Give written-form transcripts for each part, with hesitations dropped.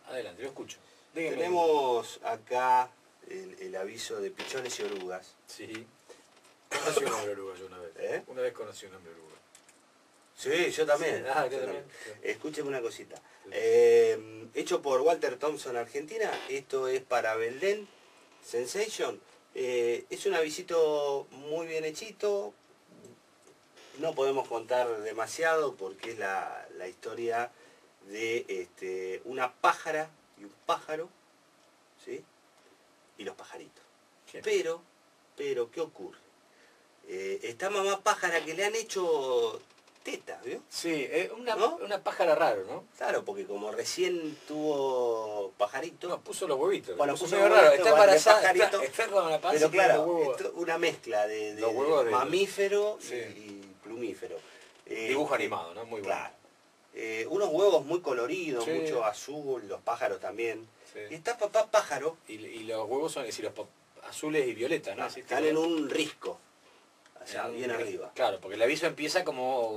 Adelante, lo escucho. Dígame. Tenemos acá el aviso de pichones y orugas. Sí. Conocí un hombre oruga yo una vez. ¿Eh? Una vez conocí un hombre oruga. Sí, yo también. Sí. Ah, yo yo también. Escúcheme una cosita. Sí. Hecho por Walter Thompson, Argentina. Esto es para Belden Sensation. Es un avisito muy bien hechito. No podemos contar demasiado porque es la historia de una pájara y un pájaro, ¿sí? Y los pajaritos. Sí. Pero, ¿qué ocurre? Esta mamá pájara que le han hecho teta, ¿vio? Sí, ¿No? una pájara raro, ¿no? Claro, porque como recién tuvo pajarito, No, puso los huevitos. Bueno, puso medio los raro. huevitos, Está embarazada, pajarito. está con la panza pero y tiene claro, los huevos. esto, una mezcla de Los huevos de- mamífero Sí. y plumífero. Dibujo animado, ¿no? Muy bueno. Claro. Unos huevos muy coloridos, Sí. mucho azul, los pájaros también. Sí. Y está papá pájaro, Y los huevos son, es decir, azules y violetas, ¿no? están en un risco, allá bien arriba. Claro, porque el aviso empieza como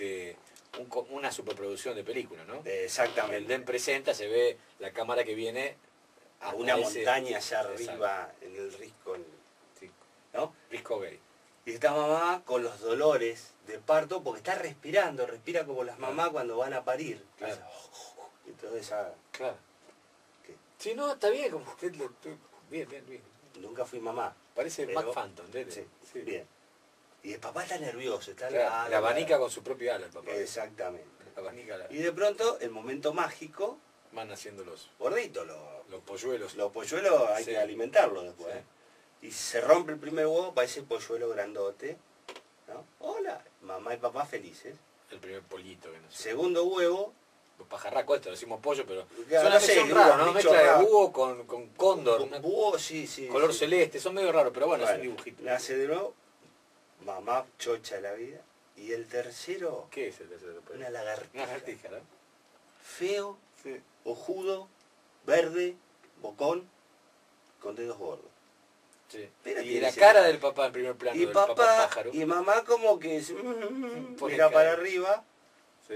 una superproducción de película, ¿no? El Exactamente. DEN presenta, se ve la cámara que viene A hasta una ese- montaña allá Exacto. arriba, en el risco, Sí, ¿no? Risco gay. Y esta mamá con los dolores de parto, porque está respirando, respira como las mamás cuando van a parir. Claro. Y toda esa... Claro. ¿Qué? Sí, no, está bien, como usted bien. Nunca fui mamá. Parece Pero- Mac Phantom, ¿entiendes? Sí, bien. Y el papá está nervioso, está Claro, la abanica con su propio ala, el papá. Exactamente. La abanica Y de pronto, el momento mágico, van haciendo los gordito, polluelos. los polluelos hay Sí. que alimentarlos después. Sí. Y se rompe el primer huevo, parece el polluelo grandote. ¿No? Hola, mamá y papá felices. El primer pollito que no sé. Segundo huevo, Los pajarracos, esto lo decimos pollo, pero Ya, son no sé, son raros, ¿no? bicho Mezcla de raro. búho con cóndor, un búho, sí, sí. color sí. celeste, son medio raros, pero bueno, es Bueno, un dibujito. nace de nuevo, mamá chocha de la vida. Y el tercero, ¿Qué es el tercero después? una lagartija. Una lagartija, ¿no? Feo, Sí. ojudo, verde, bocón, con dedos gordos. Sí. Pero Y tiene la ese- cara del papá en primer plano, Y del papá papá pájaro. y mamá como que Pone mira cara. para arriba. Sí.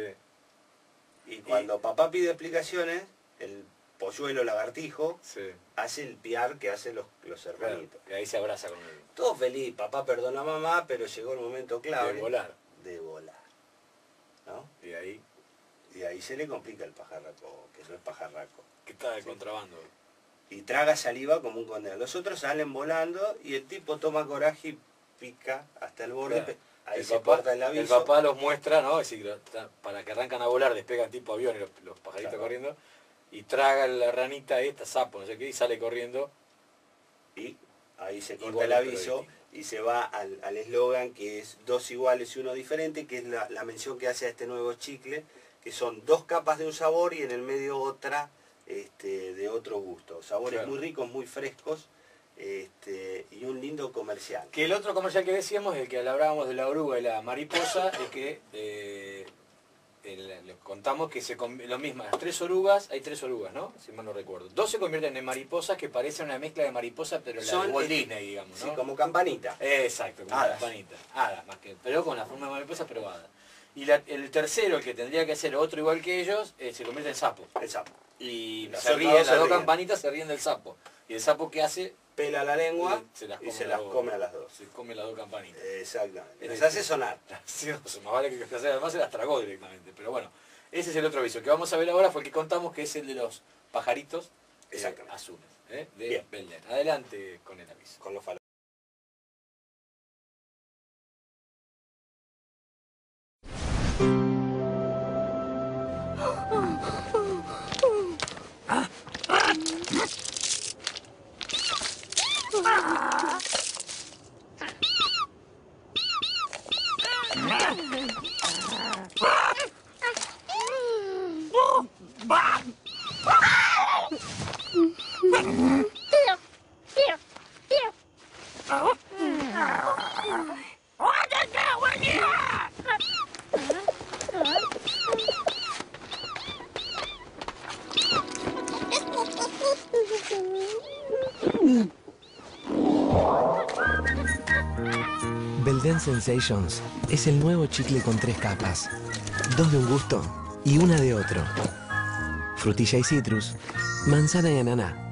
Y cuando papá pide explicaciones, el polluelo lagartijo Sí. hace el piar que hacen los Claro, hermanitos. y ahí se abraza con él. Todo feliz, papá perdona a mamá, pero llegó el momento clave De volar. de volar, ¿no? Y ahí, Y ahí se le complica el pajarraco, que no es pajarraco. que está de contrabando. Y traga saliva como un condenado. Los otros salen volando y el tipo toma coraje y pica hasta el borde. Claro. Ahí El se papá, corta el aviso. el papá los muestra, ¿no? Es decir, para que arrancan a volar, despegan tipo avión y los pajaritos Claro. corriendo. Y traga la ranita esta, sapo, no sé qué, y sale corriendo. Y ahí se corta Igual, el pero aviso distinto. y se va al eslogan que es 2 iguales y 1 diferente, que es la mención que hace a este nuevo chicle, que son 2 capas de un sabor y en el medio otra de otro gusto. Sabores Claro. muy ricos, muy frescos y un lindo comercial. Que el otro comercial que decíamos, el que hablábamos de la oruga y la mariposa, es que les contamos que lo mismo, las 3 orugas, hay 3 orugas, ¿no? Si mal no recuerdo. 2 se convierten en mariposas que parecen una mezcla de mariposa, pero la Son de Walt Disney, digamos, Sí, ¿no? como campanita. Exacto, como Hadas. una campanita. Hadas, más que, pero con la forma de mariposa, pero hada. Y el tercero, el que tendría que ser otro igual que ellos, se convierte en sapo. El sapo. Y Las se otras ríen, dos las se dos ríen. campanitas se ríen del sapo. Y el sapo que hace, Pela la lengua se las y come se a las las dos. come a las dos. se come las dos campanitas. Exactamente. Las Sí. hace sonar. Sí, no, pues, más vale que además se las tragó directamente. Pero bueno, ese es el otro aviso. Que vamos a ver ahora fue el que contamos, que es el de los pajaritos Exactamente. azules. De Bien. Belden. Adelante con el aviso. Con los falo- Belden Sensations es el nuevo chicle con 3 capas, 2 de un gusto y una de otro. frutilla y citrus, manzana y ananá.